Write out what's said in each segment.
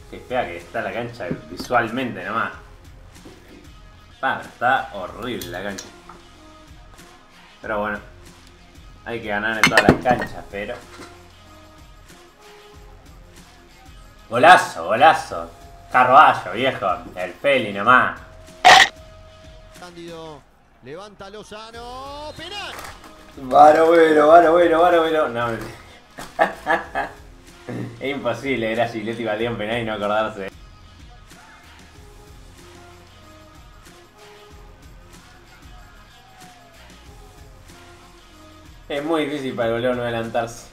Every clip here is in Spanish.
Qué fea que está la cancha visualmente nomás. Está horrible la cancha. Pero bueno, hay que ganar en todas las canchas, pero... Golazo, golazo. Carvalho, viejo. El Feli nomás. Cándido, levanta Lozano, penal. Bueno. No, es imposible, era Giglietti batía un penal y no acordarse. Es muy difícil para el goleo no adelantarse.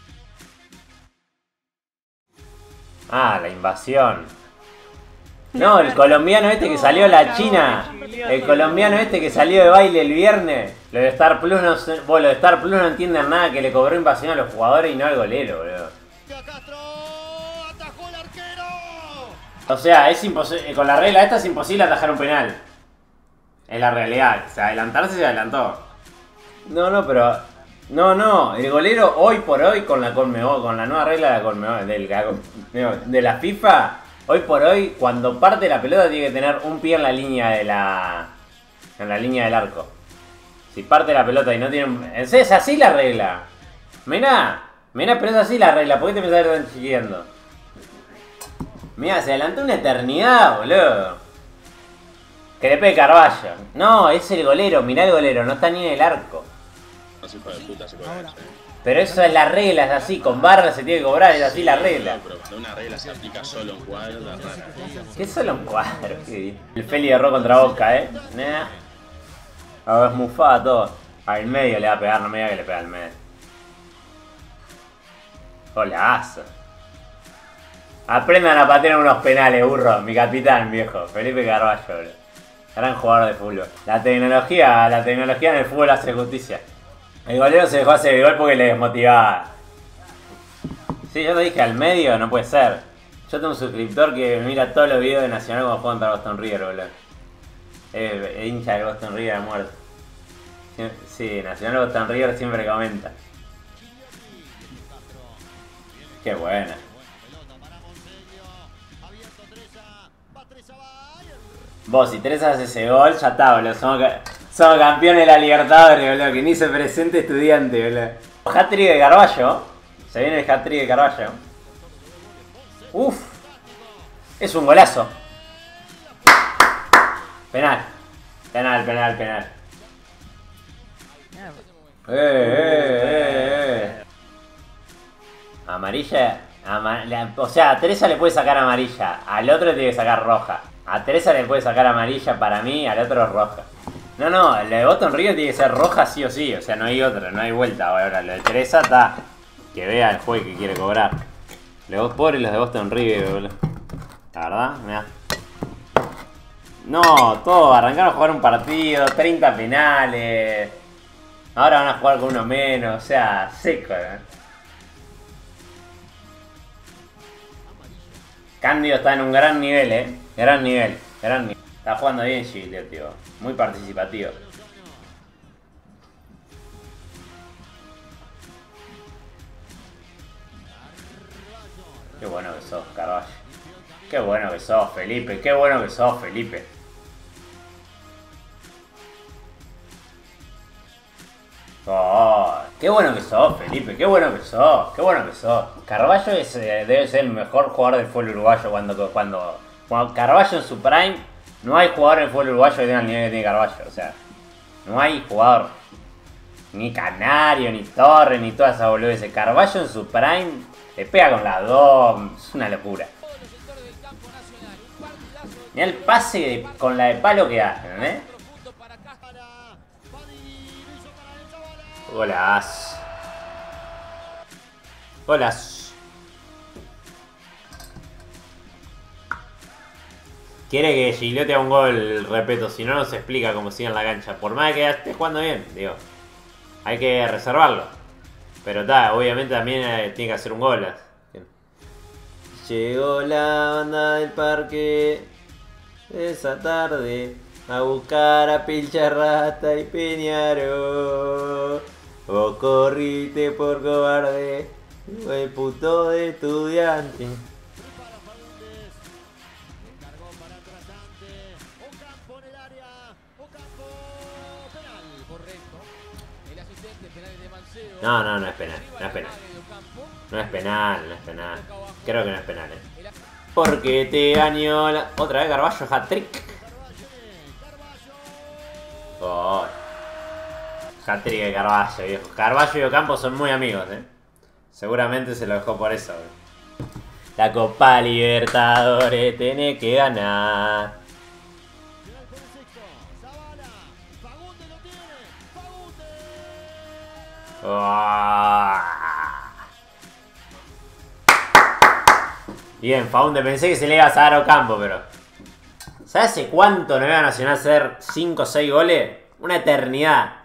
Ah, la invasión. No, el colombiano este que salió a la China. El colombiano este que salió de baile el viernes. Lo de Star Plus no, lo de Star Plus no entienden nada, que le cobró invasión a los jugadores y no al golero, boludo. Castro, atajó el arquero. O sea, es imposible, con la regla esta es imposible atajar un penal. Es la realidad. O sea, adelantarse se adelantó. No, pero... No, el golero hoy por hoy con la Conmebol, con la nueva regla de la Conmebol, de la FIFA, hoy por hoy, cuando parte la pelota tiene que tener un pie en la línea de en la línea del arco. Si parte la pelota y no tiene es así la regla. Mirá, pero es así la regla, ¿por qué te pensás que están chiqueando? Mirá, se adelantó una eternidad, boludo. Que le pegue Carvalho. No, es el golero, mirá el golero, no está ni en el arco. Pero eso es la regla, es así, con barra se tiene que cobrar, es así la regla. Pero cuando una regla se aplica solo en cuadro, la rara. ¿Qué solo un cuadro? El Feli erró contra Boca, Nah. A ver, mufada todo. Al medio le va a pegar, no me diga que le pega al medio. Golazo. Aprendan a patear unos penales, burro. Mi capitán, viejo. Felipe Carvalho, bro. Gran jugador de fútbol. La tecnología en el fútbol hace justicia. El golero se dejó hacer el gol porque le desmotivaba. Sí, yo te dije al medio, no puede ser. Yo tengo un suscriptor que mira todos los videos de Nacional cuando juegan contra Boston River, boludo. Es hincha del Boston River a muerte. Sí, Nacional Boston River siempre comenta. Qué buena. Vos, si Teresa hace ese gol, ya está, boludo. Somos campeones de la Libertadores, boludo. Que ni se presente Estudiante, boludo. Hat-trick de Carvalho. Se viene el hat-trick de Carvalho. Uff. Es un golazo. Penal. Amarilla. O sea, a Teresa le puede sacar amarilla. Al otro le tiene que sacar roja. A Teresa le puede sacar amarilla para mí, al otro roja. No, lo de Boston River tiene que ser roja sí o sí. O sea, no hay otra, no hay vuelta. Ahora, lo de Teresa está... Que vea el juez que quiere cobrar. Los pobres los de Boston River, boludo. La verdad, mirá. No, todos arrancaron a jugar un partido, 30 penales. Ahora van a jugar con uno menos, o sea, seco, Cándido está en un gran nivel, Gran nivel. Está jugando bien Giglio, tío. Muy participativo. Qué bueno que sos, Carvalho. Qué bueno que sos, Felipe. Oh, qué bueno que sos, Felipe. Qué bueno que sos. Carvalho debe ser el mejor jugador del fútbol uruguayo cuando Carvalho en su prime. No hay jugador en el fútbol uruguayo que tenga el nivel que tiene Carvalho. O sea, no hay jugador. Ni Canario, ni Torres, ni toda esa boludeces. Carvalho en su prime le pega con las dos. Es una locura. Mirá el pase con la de palo que hacen, Golazo. Quiere que Gigliotti haga un gol, repito, si no, no se explica cómo sigue en la cancha. Por más que esté jugando bien, digo. Hay que reservarlo. Pero obviamente también tiene que hacer un gol. Llegó la banda del parque esa tarde a buscar a Pilcharrata y Peñarol. Vos corriste por cobarde, el puto de Estudiante. No, no, no es penal. No es penal. No es penal, no es penal. Creo que no es penal, Porque te ganó la... Otra vez Carballo, hat-trick. Oh. Hat-trick de Carballo, viejo. Carballo y Ocampo son muy amigos, Seguramente se lo dejó por eso, La Copa Libertadores tenés que ganar. Oh. Bien, Faunde, pensé que se le iba a dar a Ocampo, pero... ¿Sabes hace cuánto no iba a Nacional hacer 5 o 6 goles? Una eternidad.